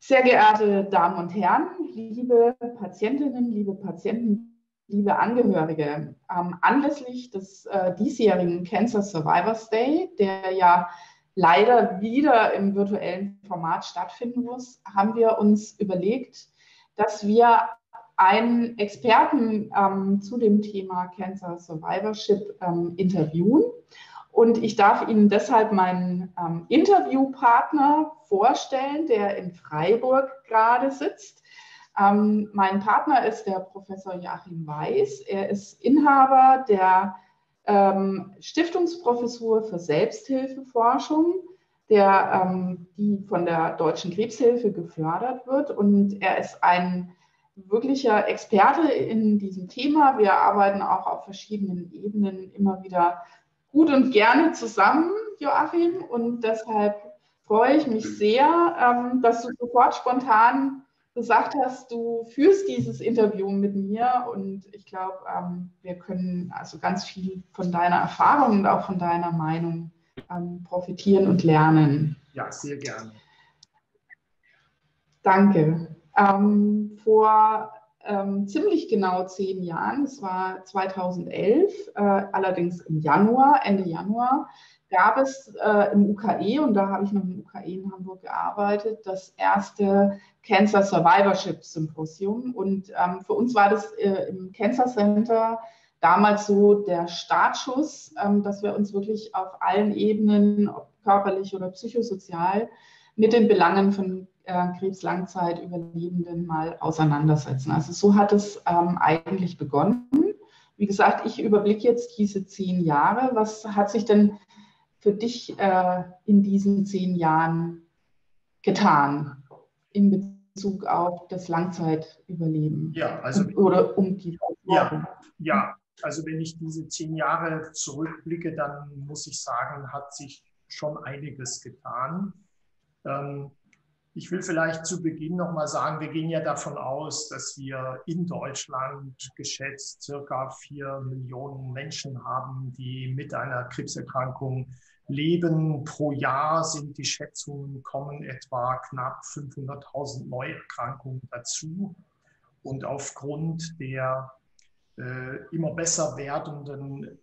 Sehr geehrte Damen und Herren, liebe Patientinnen, liebe Patienten, liebe Angehörige, anlässlich des diesjährigen Cancer Survivors Day, der ja leider wieder im virtuellen Format stattfinden muss, haben wir uns überlegt, dass wir einen Experten zu dem Thema Cancer Survivorship interviewen. Und ich darf Ihnen deshalb meinen Interviewpartner vorstellen, der in Freiburg gerade sitzt. Mein Partner ist der Professor Joachim Weiß. Er ist Inhaber der Stiftungsprofessur für Selbsthilfeforschung, die von der Deutschen Krebshilfe gefördert wird. Und er ist ein wirklicher Experte in diesem Thema. Wir arbeiten auch auf verschiedenen Ebenen immer wieder gut und gerne zusammen, Joachim, und deshalb freue ich mich sehr, dass du sofort spontan gesagt hast, du führst dieses Interview mit mir, und ich glaube, wir können also ganz viel von deiner Erfahrung und auch von deiner Meinung profitieren und lernen. Ja, sehr gerne. Danke. Vor ziemlich genau 10 Jahren, es war 2011, allerdings im Januar, Ende Januar, gab es im UKE, und da habe ich noch im UKE in Hamburg gearbeitet, das erste Cancer Survivorship Symposium. Und für uns war das im Cancer Center damals so der Startschuss, dass wir uns wirklich auf allen Ebenen, ob körperlich oder psychosozial, mit den Belangen von Krebslangzeitüberlebenden mal auseinandersetzen. Also so hat es eigentlich begonnen. Wie gesagt, ich überblicke jetzt diese 10 Jahre. Was hat sich denn für dich in diesen 10 Jahren getan in Bezug auf das Langzeitüberleben? Ja, also die ja, also wenn ich diese 10 Jahre zurückblicke, dann muss ich sagen, hat sich schon einiges getan. Ich will vielleicht zu Beginn nochmal sagen, wir gehen ja davon aus, dass wir in Deutschland geschätzt circa 4 Millionen Menschen haben, die mit einer Krebserkrankung leben. Pro Jahr sind die Schätzungen, kommen etwa knapp 500.000 Neuerkrankungen dazu. Und aufgrund der immer besser werdenden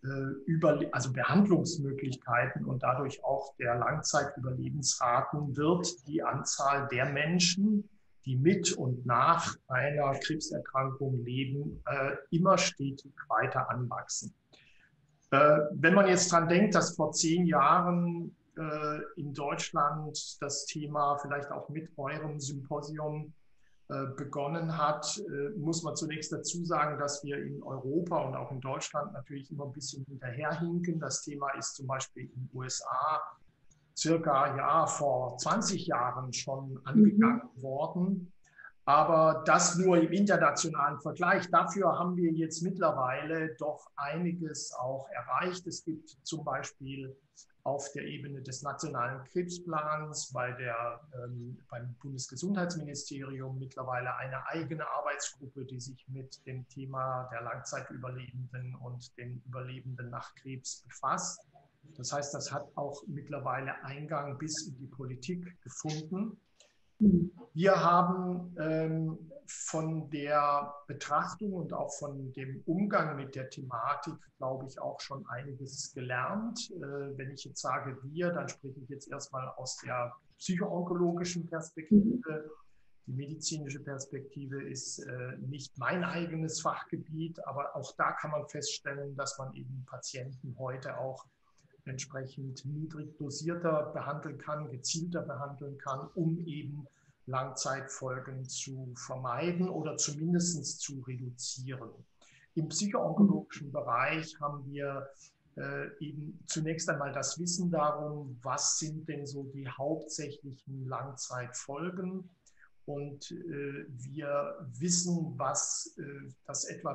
Behandlungsmöglichkeiten und dadurch auch der Langzeitüberlebensraten wird die Anzahl der Menschen, die mit und nach einer Krebserkrankung leben, immer stetig weiter anwachsen. Wenn man jetzt dran denkt, dass vor 10 Jahren in Deutschland das Thema vielleicht auch mit eurem Symposium begonnen hat, muss man zunächst dazu sagen, dass wir in Europa und auch in Deutschland natürlich immer ein bisschen hinterherhinken. Das Thema ist zum Beispiel in den USA circa vor 20 Jahren schon angegangen worden. Aber das nur im internationalen Vergleich. Dafür haben wir jetzt mittlerweile doch einiges auch erreicht. Es gibt zum Beispiel auf der Ebene des Nationalen Krebsplans beim Bundesgesundheitsministerium mittlerweile eine eigene Arbeitsgruppe, die sich mit dem Thema der Langzeitüberlebenden und den Überlebenden nach Krebs befasst. Das heißt, das hat auch mittlerweile Eingang bis in die Politik gefunden. Wir haben von der Betrachtung und auch von dem Umgang mit der Thematik, glaube ich, auch schon einiges gelernt. Wenn ich jetzt sage wir, dann spreche ich jetzt erstmal aus der psychoonkologischen Perspektive. Die medizinische Perspektive ist nicht mein eigenes Fachgebiet, aber auch da kann man feststellen, dass man eben Patienten heute auch entsprechend niedrig dosierter behandeln kann, gezielter behandeln kann, um eben Langzeitfolgen zu vermeiden oder zumindest zu reduzieren. Im psychoonkologischen Bereich haben wir eben zunächst einmal das Wissen darum, was sind denn so die hauptsächlichen Langzeitfolgen. Und wir wissen, dass etwa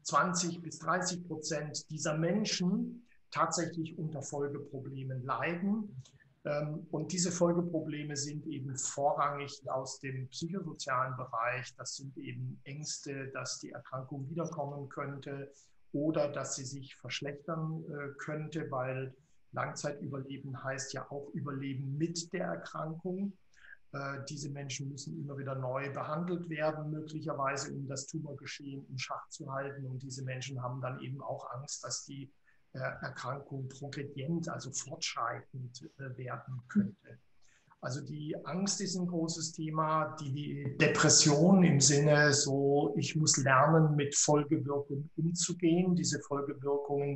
20-30% dieser Menschen tatsächlich unter Folgeproblemen leiden. Und diese Folgeprobleme sind eben vorrangig aus dem psychosozialen Bereich. Das sind eben Ängste, dass die Erkrankung wiederkommen könnte oder dass sie sich verschlechtern könnte, weil Langzeitüberleben heißt ja auch Überleben mit der Erkrankung. Diese Menschen müssen immer wieder neu behandelt werden, möglicherweise, um das Tumorgeschehen in Schach zu halten. Und diese Menschen haben dann eben auch Angst, dass die Erkrankung progredient, also fortschreitend werden könnte. Also die Angst ist ein großes Thema, die Depression im Sinne so, ich muss lernen, mit Folgewirkungen umzugehen. Diese Folgewirkungen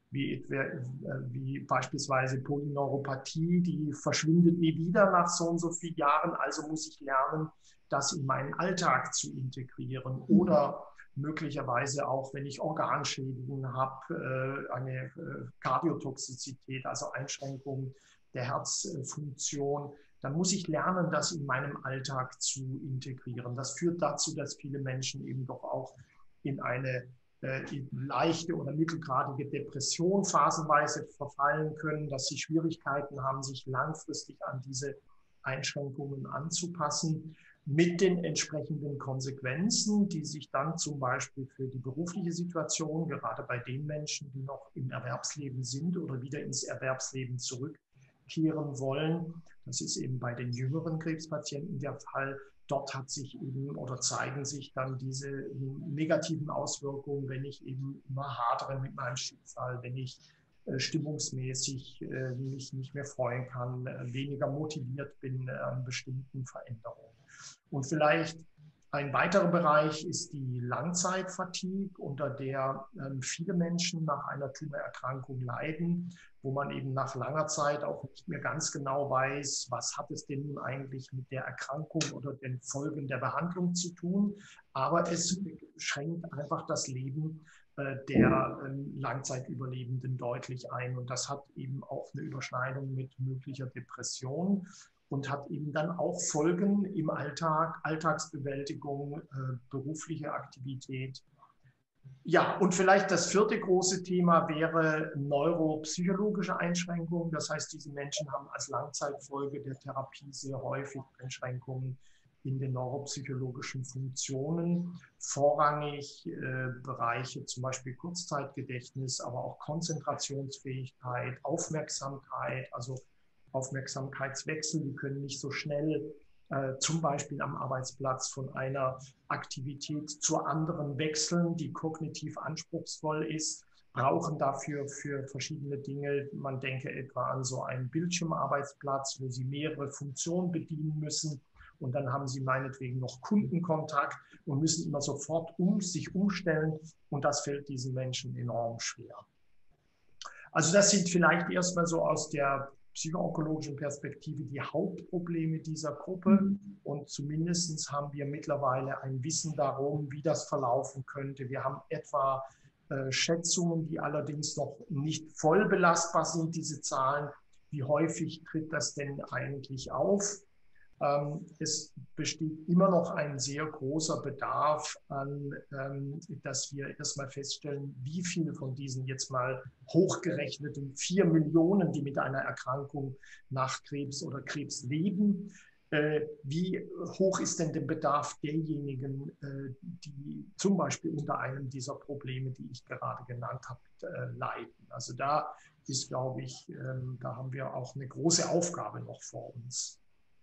wie beispielsweise Polyneuropathie, die verschwindet nie wieder nach so und so vielen Jahren, also muss ich lernen, das in meinen Alltag zu integrieren. Oder möglicherweise auch, wenn ich Organschädigungen habe, eine Kardiotoxizität, also Einschränkungen der Herzfunktion, dann muss ich lernen, das in meinem Alltag zu integrieren. Das führt dazu, dass viele Menschen eben doch auch in eine leichte oder mittelgradige Depression phasenweise verfallen können, dass sie Schwierigkeiten haben, sich langfristig an diese Einschränkungen anzupassen, mit den entsprechenden Konsequenzen, die sich dann zum Beispiel für die berufliche Situation, gerade bei den Menschen, die noch im Erwerbsleben sind oder wieder ins Erwerbsleben zurückkehren wollen, das ist eben bei den jüngeren Krebspatienten der Fall. Dort hat sich eben oder zeigen sich dann diese negativen Auswirkungen, wenn ich eben immer hadere mit meinem Schicksal, wenn ich stimmungsmäßig mich nicht mehr freuen kann, weniger motiviert bin an bestimmten Veränderungen. Und vielleicht ein weiterer Bereich ist die Langzeitfatigue, unter der viele Menschen nach einer Tumorerkrankung leiden, wo man eben nach langer Zeit auch nicht mehr ganz genau weiß, was hat es denn nun eigentlich mit der Erkrankung oder den Folgen der Behandlung zu tun. Aber es schränkt einfach das Leben der Langzeitüberlebenden deutlich ein. Und das hat eben auch eine Überschneidung mit möglicher Depression und hat eben dann auch Folgen im Alltag, Alltagsbewältigung, berufliche Aktivität. Ja, und vielleicht das vierte große Thema wäre neuropsychologische Einschränkungen. Das heißt, diese Menschen haben als Langzeitfolge der Therapie sehr häufig Einschränkungen in den neuropsychologischen Funktionen, vorrangig Bereiche, zum Beispiel Kurzzeitgedächtnis, aber auch Konzentrationsfähigkeit, Aufmerksamkeit, also Aufmerksamkeitswechsel, die können nicht so schnell zum Beispiel am Arbeitsplatz von einer Aktivität zur anderen wechseln, die kognitiv anspruchsvoll ist, brauchen dafür für verschiedene Dinge, man denke etwa an so einen Bildschirmarbeitsplatz, wo sie mehrere Funktionen bedienen müssen und dann haben sie meinetwegen noch Kundenkontakt und müssen immer sofort sich umstellen und das fällt diesen Menschen enorm schwer. Also das sind vielleicht erstmal so aus der psychoonkologischen Perspektive die Hauptprobleme dieser Gruppe und zumindest haben wir mittlerweile ein Wissen darum, wie das verlaufen könnte. Wir haben etwa Schätzungen, die allerdings noch nicht voll belastbar sind, diese Zahlen. Wie häufig tritt das denn eigentlich auf? Es besteht immer noch ein sehr großer Bedarf an, dass wir erstmal feststellen, wie viele von diesen jetzt mal hochgerechneten 4 Millionen, die mit einer Erkrankung nach Krebs oder Krebs leben, wie hoch ist denn der Bedarf derjenigen, die zum Beispiel unter einem dieser Probleme, die ich gerade genannt habe, leiden. Also da ist, glaube ich, da haben wir auch eine große Aufgabe noch vor uns.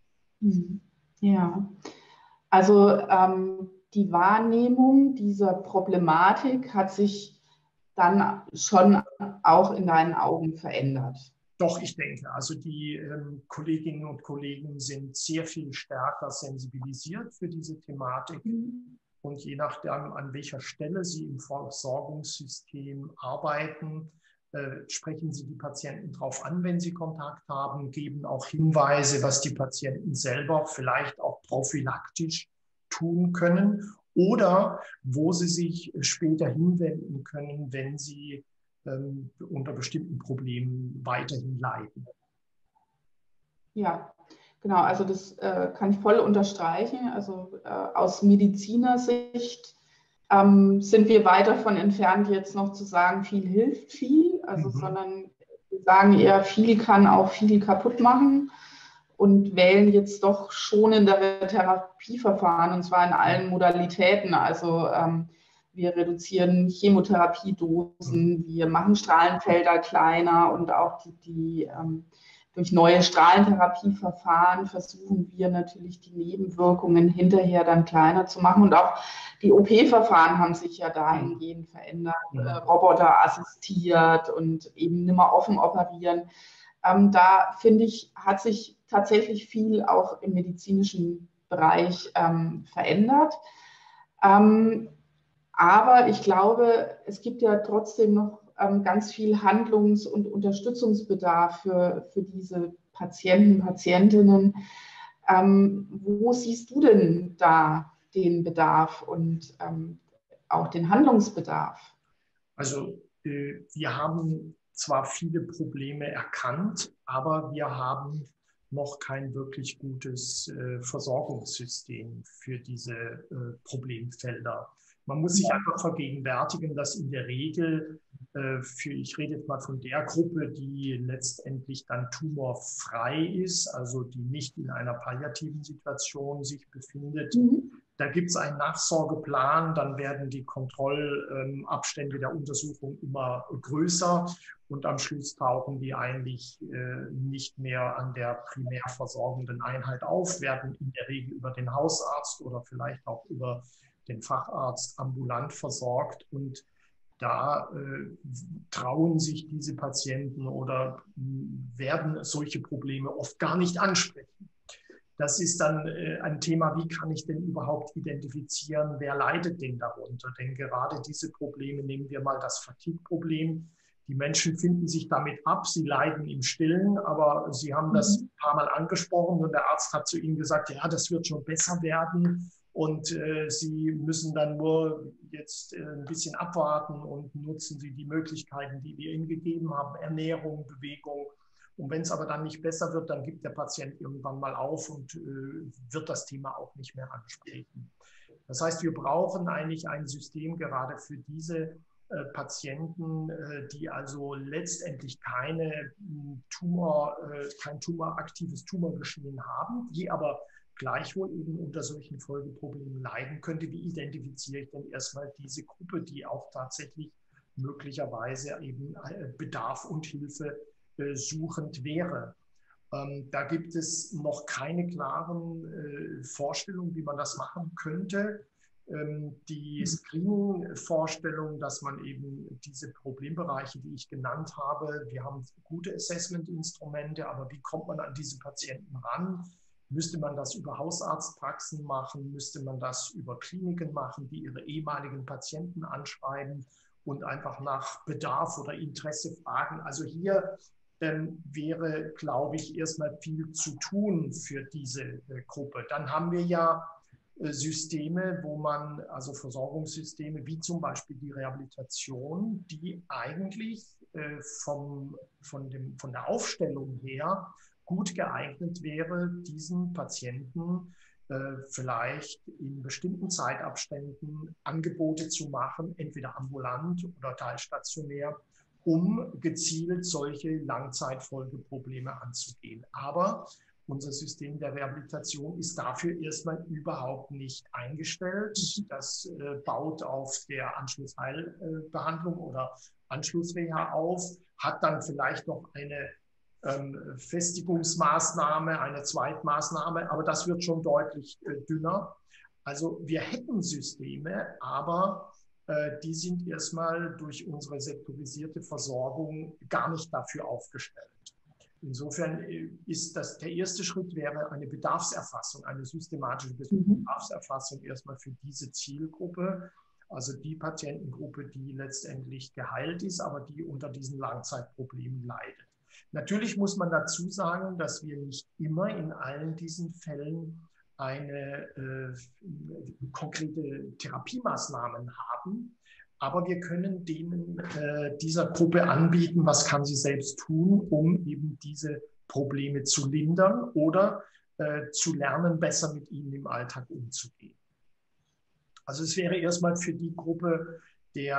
Ja, also die Wahrnehmung dieser Problematik hat sich dann schon auch in deinen Augen verändert. Doch, ich denke, also die Kolleginnen und Kollegen sind sehr viel stärker sensibilisiert für diese Thematik. Und je nachdem, an welcher Stelle sie im Versorgungssystem arbeiten, sprechen Sie die Patienten darauf an, wenn sie Kontakt haben, geben auch Hinweise, was die Patienten selber vielleicht auch prophylaktisch tun können oder wo sie sich später hinwenden können, wenn sie unter bestimmten Problemen weiterhin leiden. Ja, genau, also das kann ich voll unterstreichen. Also aus Medizinersicht sind wir weit davon entfernt, jetzt noch zu sagen, viel hilft viel, also sondern wir sagen eher, viel kann auch viel kaputt machen und wählen jetzt doch schonendere Therapieverfahren und zwar in allen Modalitäten. Also wir reduzieren Chemotherapiedosen, wir machen Strahlenfelder kleiner und auch die durch neue Strahlentherapieverfahren versuchen wir natürlich die Nebenwirkungen hinterher dann kleiner zu machen. Und auch die OP-Verfahren haben sich ja dahingehend verändert, Roboter assistiert und eben nicht mehr offen operieren. Da finde ich, hat sich tatsächlich viel auch im medizinischen Bereich verändert. Aber ich glaube, es gibt ja trotzdem noch ganz viel Handlungs- und Unterstützungsbedarf für diese Patienten, Patientinnen. Wo siehst du denn da den Bedarf und auch den Handlungsbedarf? Also wir haben zwar viele Probleme erkannt, aber wir haben noch kein wirklich gutes Versorgungssystem für diese Problemfelder. Man muss sich einfach vergegenwärtigen, dass in der Regel ich rede jetzt mal von der Gruppe, die letztendlich dann tumorfrei ist, also die nicht in einer palliativen Situation sich befindet. Da gibt es einen Nachsorgeplan, dann werden die Kontrollabstände der Untersuchung immer größer und am Schluss tauchen die eigentlich nicht mehr an der primär versorgenden Einheit auf, werden in der Regel über den Hausarzt oder vielleicht auch über den Facharzt ambulant versorgt und da trauen sich diese Patienten oder werden solche Probleme oft gar nicht ansprechen. Das ist dann ein Thema, wie kann ich denn überhaupt identifizieren, wer leidet denn darunter? Denn gerade diese Probleme, nehmen wir mal das Fatigue-Problem, die Menschen finden sich damit ab, sie leiden im Stillen, aber sie haben das ein paar Mal angesprochen und der Arzt hat zu ihnen gesagt, ja, das wird schon besser werden. Und sie müssen dann nur jetzt ein bisschen abwarten und nutzen sie die Möglichkeiten, die wir ihnen gegeben haben, Ernährung, Bewegung. Und wenn es aber dann nicht besser wird, dann gibt der Patient irgendwann mal auf und wird das Thema auch nicht mehr ansprechen. Das heißt, wir brauchen eigentlich ein System gerade für diese Patienten, die also letztendlich kein tumoraktives Tumorgeschehen haben, die aber gleichwohl eben unter solchen Folgeproblemen leiden könnte. Wie identifiziere ich denn erstmal diese Gruppe, die auch tatsächlich möglicherweise eben Bedarf und Hilfe suchend wäre? Da gibt es noch keine klaren Vorstellungen, wie man das machen könnte. Die Screening-Vorstellung, dass man eben diese Problembereiche, die ich genannt habe, wir haben gute Assessment-Instrumente, aber wie kommt man an diese Patienten ran? Müsste man das über Hausarztpraxen machen? Müsste man das über Kliniken machen, die ihre ehemaligen Patienten anschreiben und einfach nach Bedarf oder Interesse fragen? Also hier wäre, glaube ich, erstmal viel zu tun für diese Gruppe. Dann haben wir ja Systeme, wo man, also Versorgungssysteme wie zum Beispiel die Rehabilitation, die eigentlich von der Aufstellung her gut geeignet wäre, diesen Patienten vielleicht in bestimmten Zeitabständen Angebote zu machen, entweder ambulant oder teilstationär, um gezielt solche Langzeitfolgeprobleme anzugehen. Aber unser System der Rehabilitation ist dafür erstmal überhaupt nicht eingestellt. Das baut auf der Anschlussheilbehandlung oder Anschlussreha auf, hat dann vielleicht noch eine Festigungsmaßnahme, eine Zweitmaßnahme, aber das wird schon deutlich dünner. Also wir hätten Systeme, aber die sind erstmal durch unsere sektorisierte Versorgung gar nicht dafür aufgestellt. Insofern ist der erste Schritt wäre eine Bedarfserfassung, eine systematische Bedarfserfassung erstmal für diese Zielgruppe, also die Patientengruppe, die letztendlich geheilt ist, aber die unter diesen Langzeitproblemen leidet. Natürlich muss man dazu sagen, dass wir nicht immer in allen diesen Fällen eine konkrete Therapiemaßnahmen haben, aber wir können dieser Gruppe anbieten, was kann sie selbst tun, um eben diese Probleme zu lindern oder zu lernen, besser mit ihnen im Alltag umzugehen. Also es wäre erstmal für die Gruppe, die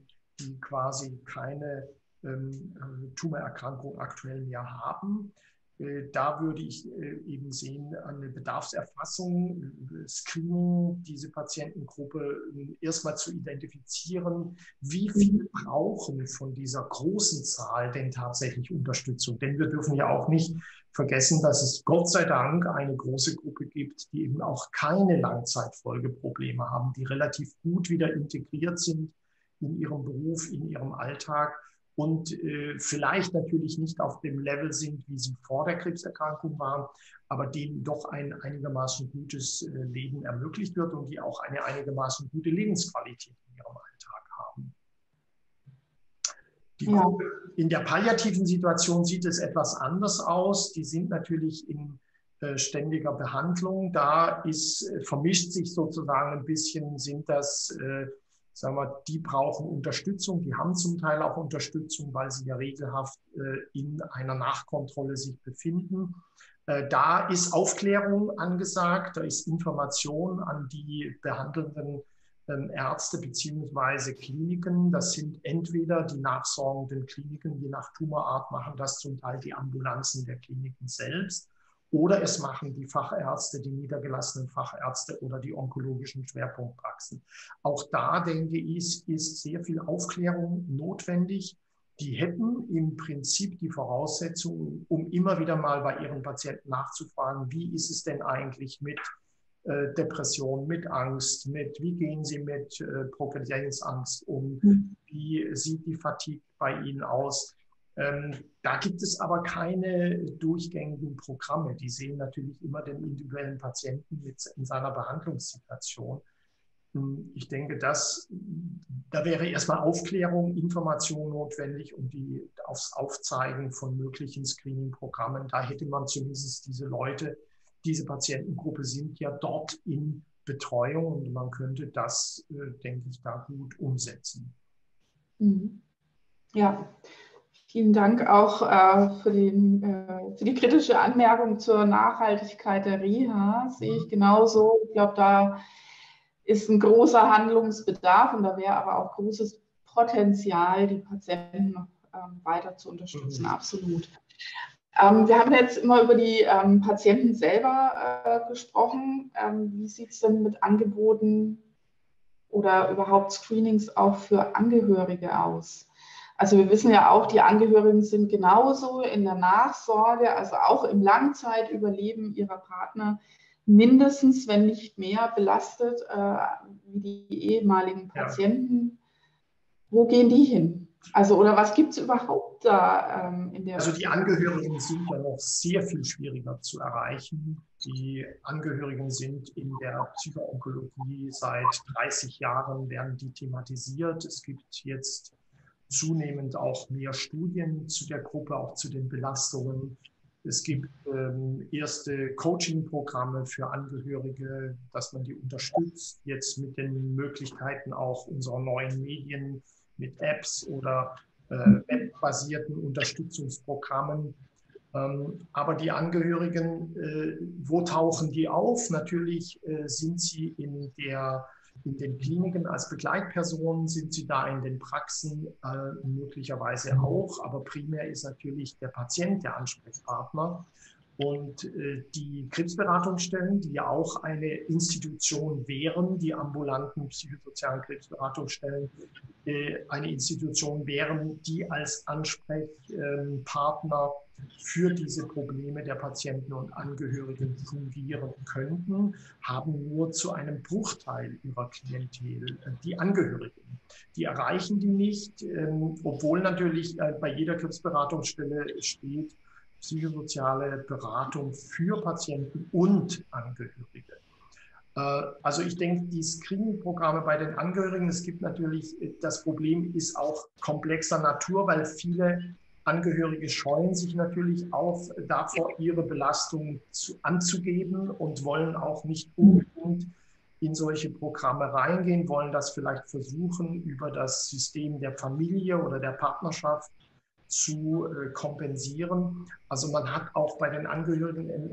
quasi keine Tumorerkrankung aktuell mehr haben, Da würde ich eben sehen, eine Bedarfserfassung, Screening, diese Patientengruppe erstmal zu identifizieren, wie viele brauchen von dieser großen Zahl denn tatsächlich Unterstützung. Denn wir dürfen ja auch nicht vergessen, dass es Gott sei Dank eine große Gruppe gibt, die eben auch keine Langzeitfolgeprobleme haben, die relativ gut wieder integriert sind in ihrem Beruf, in ihrem Alltag und vielleicht natürlich nicht auf dem Level sind, wie sie vor der Krebserkrankung waren, aber denen doch ein einigermaßen gutes Leben ermöglicht wird und die auch eine einigermaßen gute Lebensqualität in ihrem Alltag haben. In der palliativen Situation sieht es etwas anders aus. Die sind natürlich in ständiger Behandlung. Da vermischt sich sozusagen ein bisschen, sind das sagen wir, die brauchen Unterstützung, die haben zum Teil auch Unterstützung, weil sie ja regelhaft in einer Nachkontrolle sich befinden. Da ist Aufklärung angesagt, da ist Information an die behandelnden Ärzte bzw. Kliniken. Das sind entweder die nachsorgenden Kliniken, je nach Tumorart machen das zum Teil die Ambulanzen der Kliniken selbst. Oder es machen die Fachärzte, die niedergelassenen Fachärzte oder die onkologischen Schwerpunktpraxen. Auch da, denke ich, ist sehr viel Aufklärung notwendig. Die hätten im Prinzip die Voraussetzungen, um immer wieder mal bei ihren Patienten nachzufragen, wie ist es denn eigentlich mit Depression, mit Angst, wie gehen Sie mit Progredienzangst um, wie sieht die Fatigue bei Ihnen aus? Da gibt es aber keine durchgängigen Programme. Die sehen natürlich immer den individuellen Patienten in seiner Behandlungssituation. Ich denke, da wäre erstmal Aufklärung, Information notwendig und aufs Aufzeigen von möglichen Screening-Programmen. Da hätte man zumindest diese Leute, diese Patientengruppe sind ja dort in Betreuung und man könnte das, denke ich, da gut umsetzen. Ja. Vielen Dank auch für die kritische Anmerkung zur Nachhaltigkeit der Reha. Sehe ich genauso. Ich glaube, da ist ein großer Handlungsbedarf und da wäre aber auch großes Potenzial, die Patienten noch weiter zu unterstützen. Absolut. Wir haben jetzt immer über die Patienten selber gesprochen. Wie sieht es denn mit Angeboten oder überhaupt Screenings auch für Angehörige aus? Also wir wissen ja auch, die Angehörigen sind genauso in der Nachsorge, also auch im Langzeitüberleben ihrer Partner mindestens, wenn nicht mehr, belastet wie die ehemaligen Patienten. Ja. Wo gehen die hin? Also oder was gibt es überhaupt da in der... Also die Angehörigen sind ja noch sehr viel schwieriger zu erreichen. Die Angehörigen sind in der Psychoonkologie seit 30 Jahren, werden die thematisiert. Es gibt jetzt zunehmend auch mehr Studien zu der Gruppe, auch zu den Belastungen. Es gibt erste Coaching-Programme für Angehörige, dass man die unterstützt, jetzt mit den Möglichkeiten auch unserer neuen Medien, mit Apps oder webbasierten Unterstützungsprogrammen. Aber die Angehörigen, wo tauchen die auf? Natürlich sind sie in den Kliniken als Begleitpersonen, sind sie da in den Praxen möglicherweise auch, aber primär ist natürlich der Patient der Ansprechpartner. Und die Krebsberatungsstellen, die ja auch eine Institution wären, die ambulanten psychosozialen Krebsberatungsstellen, eine Institution wären, die als Ansprechpartner für diese Probleme der Patienten und Angehörigen fungieren könnten, haben nur zu einem Bruchteil ihrer Klientel die Angehörigen. Die erreichen die nicht, obwohl natürlich bei jeder Krebsberatungsstelle steht, psychosoziale Beratung für Patienten und Angehörige. Also ich denke, die Screening-Programme bei den Angehörigen, es gibt natürlich, das Problem ist auch komplexer Natur, weil viele Angehörige scheuen sich natürlich auch davor, ihre Belastung anzugeben und wollen auch nicht unbedingt in solche Programme reingehen, wollen das vielleicht versuchen, über das System der Familie oder der Partnerschaft zu kompensieren. Also man hat auch bei den Angehörigen ein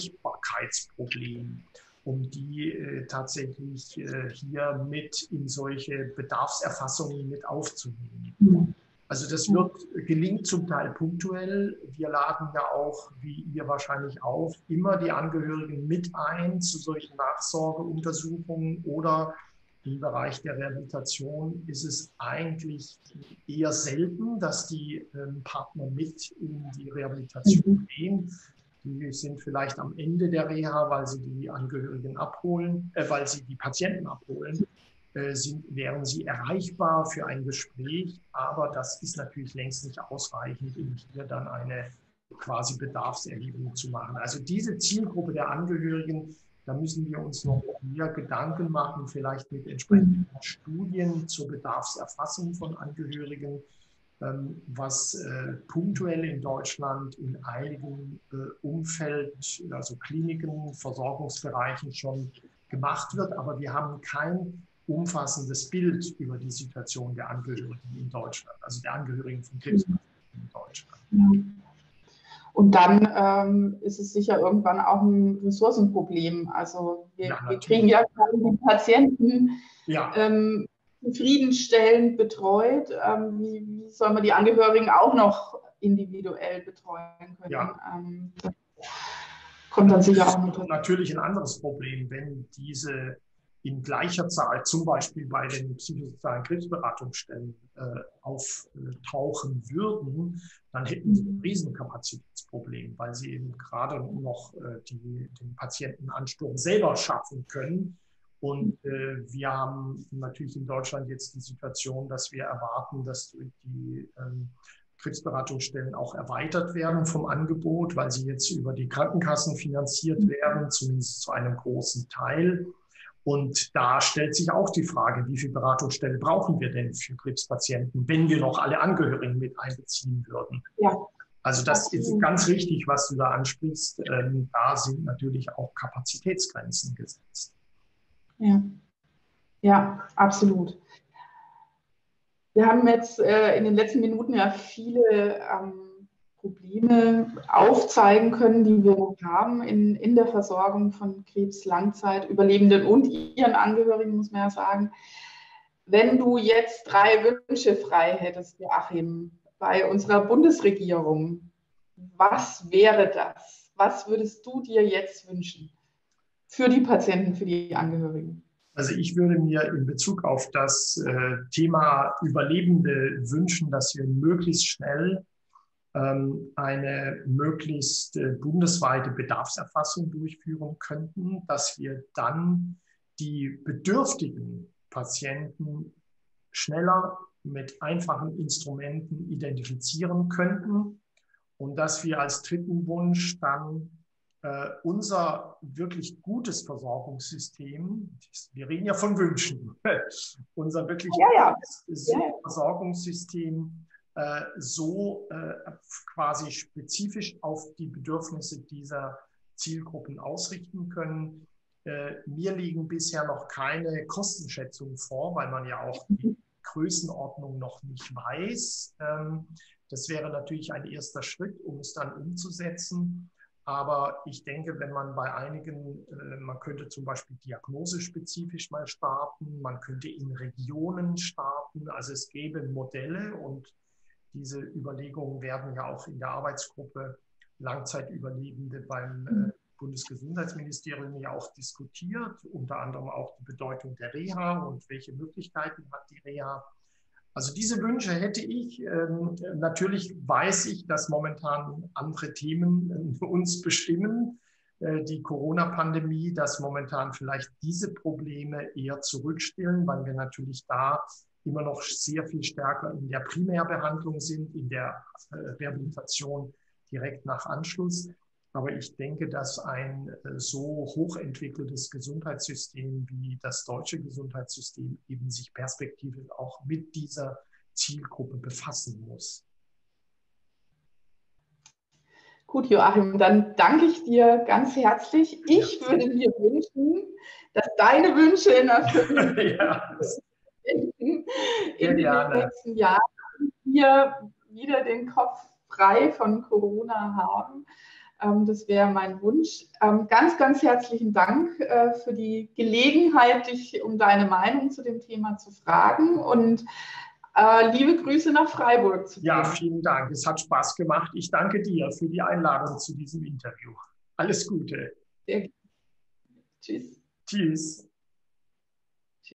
Erreichbarkeitsproblem, um die tatsächlich hier mit in solche Bedarfserfassungen mit aufzunehmen. Also das gelingt zum Teil punktuell. Wir laden ja auch, wie ihr wahrscheinlich auch, immer die Angehörigen mit ein zu solchen Nachsorgeuntersuchungen oder im Bereich der Rehabilitation ist es eigentlich eher selten, dass die Partner mit in die Rehabilitation gehen. Die sind vielleicht am Ende der Reha, weil sie die Angehörigen abholen, weil sie die Patienten abholen. Wären sie erreichbar für ein Gespräch, aber das ist natürlich längst nicht ausreichend, um hier dann eine quasi Bedarfserhebung zu machen. Also diese Zielgruppe der Angehörigen, da müssen wir uns noch mehr Gedanken machen, vielleicht mit entsprechenden Studien zur Bedarfserfassung von Angehörigen, was punktuell in Deutschland in einigen Umfeld, also Kliniken, Versorgungsbereichen schon gemacht wird, aber wir haben kein umfassendes Bild über die Situation der Angehörigen in Deutschland, also der Angehörigen von Krebspatienten in Deutschland. Und dann ist es sicher irgendwann auch ein Ressourcenproblem. Also wir kriegen ja die Patienten zufriedenstellend betreut. Wie soll man die Angehörigen auch noch individuell betreuen können? Ja. Das kommt dann sicher auch mit. Natürlich ein anderes Problem, wenn diese in gleicher Zahl, zum Beispiel bei den psychosozialen Krebsberatungsstellen, auftauchen würden, dann hätten sie ein Riesenkapazitätsproblem, weil sie eben gerade noch den Patientenansturm selber schaffen können. Und wir haben natürlich in Deutschland jetzt die Situation, dass wir erwarten, dass die Krebsberatungsstellen auch erweitert werden vom Angebot, weil sie jetzt über die Krankenkassen finanziert werden, zumindest zu einem großen Teil. Und da stellt sich auch die Frage, wie viele Beratungsstellen brauchen wir denn für Krebspatienten, wenn wir noch alle Angehörigen mit einbeziehen würden? Ja. Also das ist ganz richtig, was du da ansprichst. Da sind natürlich auch Kapazitätsgrenzen gesetzt. Ja, ja, absolut. Wir haben jetzt in den letzten Minuten ja viele Probleme aufzeigen können, die wir haben in der Versorgung von Krebs-Langzeitüberlebenden und ihren Angehörigen, muss man ja sagen. Wenn du jetzt 3 Wünsche frei hättest, Joachim, bei unserer Bundesregierung, was wäre das? Was würdest du dir jetzt wünschen für die Patienten, für die Angehörigen? Also ich würde mir in Bezug auf das Thema Überlebende wünschen, dass wir möglichst schnell eine möglichst bundesweite Bedarfserfassung durchführen könnten, dass wir dann die bedürftigen Patienten schneller mit einfachen Instrumenten identifizieren könnten und dass wir als dritten Wunsch dann unser wirklich gutes Versorgungssystem, wir reden ja von Wünschen, unser wirklich gutes Versorgungssystem so quasi spezifisch auf die Bedürfnisse dieser Zielgruppen ausrichten können. Mir liegen bisher noch keine Kostenschätzungen vor, weil man ja auch die Größenordnung noch nicht weiß. Das wäre natürlich ein erster Schritt, um es dann umzusetzen. Aber ich denke, wenn man bei einigen, man könnte zum Beispiel diagnosespezifisch mal starten, man könnte in Regionen starten, also es gäbe Modelle und diese Überlegungen werden ja auch in der Arbeitsgruppe Langzeitüberlebende beim Bundesgesundheitsministerium ja auch diskutiert, unter anderem auch die Bedeutung der Reha und welche Möglichkeiten hat die Reha. Also diese Wünsche hätte ich. Natürlich weiß ich, dass momentan andere Themen uns bestimmen. Die Corona-Pandemie, dass momentan vielleicht diese Probleme eher zurückstellen, weil wir natürlich da immer noch sehr viel stärker in der Primärbehandlung sind, in der Rehabilitation direkt nach Anschluss. Aber ich denke, dass ein so hochentwickeltes Gesundheitssystem wie das deutsche Gesundheitssystem eben sich perspektivisch auch mit dieser Zielgruppe befassen muss. Gut, Joachim, dann danke ich dir ganz herzlich. Ich würde mir wünschen, dass deine Wünsche in Erfüllung in den nächsten Jahren hier wieder den Kopf frei von Corona haben. Das wäre mein Wunsch. Ganz, ganz herzlichen Dank für die Gelegenheit, dich um deine Meinung zu dem Thema zu fragen. Und Liebe Grüße nach Freiburg zu dir. Ja, vielen Dank. Es hat Spaß gemacht. Ich danke dir für die Einladung zu diesem Interview. Alles Gute. Sehr gerne. Tschüss. Tschüss.